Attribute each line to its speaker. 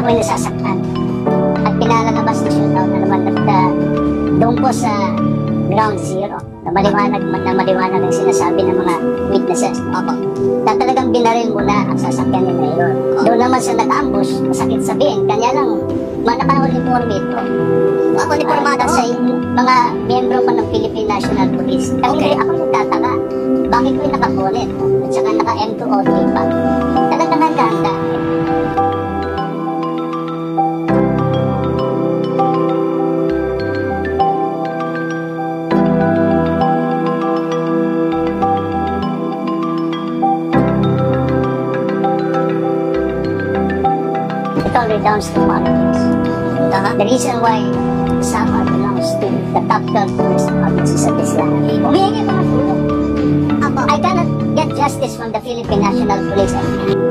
Speaker 1: may nasasaktan. At pinalalabas na shootout na naman at doon po sa ground zero na maliwanag ang sinasabi ng mga witnesses. Na talagang binaril muna ang sasakyan ni Mayor. Doon naman sa nag-ambush, masakit sabihin, kanya lang naka-uniforme ito.
Speaker 2: Uniformado
Speaker 1: sa mga miyembro pa ng Philippine National Police. Kami ako nagtataka, bakit ko yung nakakulit at saka naka-M2OT pa. Talagang nagkanda. It all redounds to politics. The reason why Samar belongs to the top 12 tourist provinces of Islam. Humihingi mga tulong. I cannot get justice from the Philippine National Police.